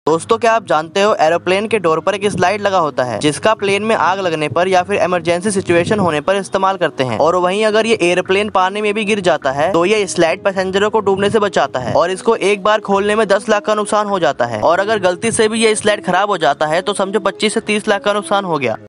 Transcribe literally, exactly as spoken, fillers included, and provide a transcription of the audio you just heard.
दोस्तों, क्या आप जानते हो एरोप्लेन के डोर पर एक स्लाइड लगा होता है जिसका प्लेन में आग लगने पर या फिर इमरजेंसी सिचुएशन होने पर इस्तेमाल करते हैं। और वहीं अगर ये एयरप्लेन पानी में भी गिर जाता है तो ये स्लाइड पैसेंजरों को डूबने से बचाता है और इसको एक बार खोलने में दस लाख का नुकसान हो जाता है। और अगर गलती से भी ये स्लाइड खराब हो जाता है तो समझो पच्चीस से तीस लाख का नुकसान हो गया।